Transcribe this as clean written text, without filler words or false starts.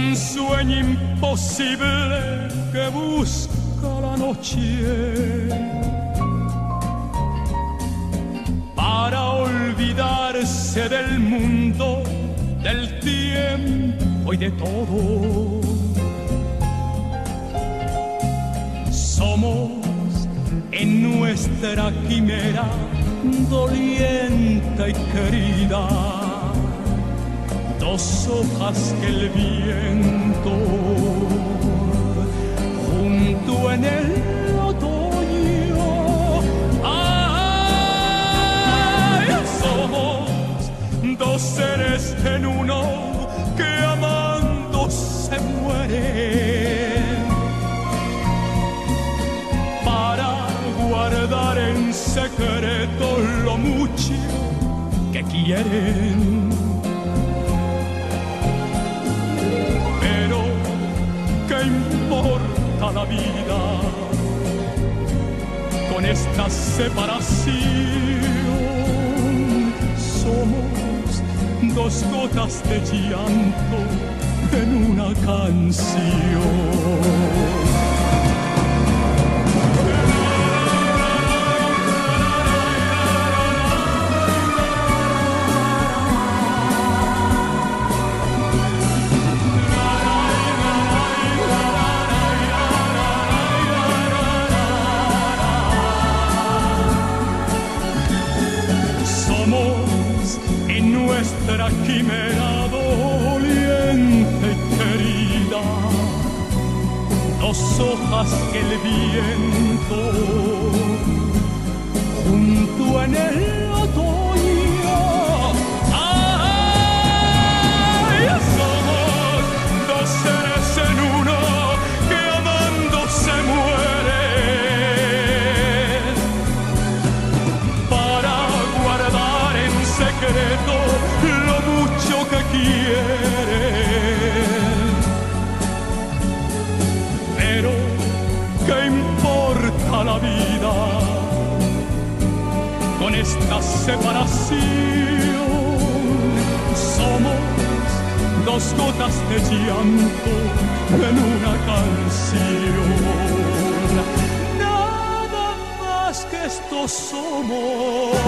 un sueño imposible que busca la noche para olvidarse del mundo, del tiempo y de todo. Somos en nuestra quimera doliente y querida, dos hojas que el viento junto en el otoño. ¡Ay! Somos dos seres en uno que amando se mueren para guardar en secreto lo mucho que quieren. Pero ¿qué importa la vida con esta separación? Somos dos gotas de llanto en una canción. Nuestra quimera doliente y querida, dos hojas que el viento junto en el otoño. ¡Ay! Somos dos seres en uno que amando se mueren para guardar en secreto lo mucho que quieren. Pero ¿qué importa la vida con esta separación? Somos dos gotas de llanto en una canción. Nada más que esto somos.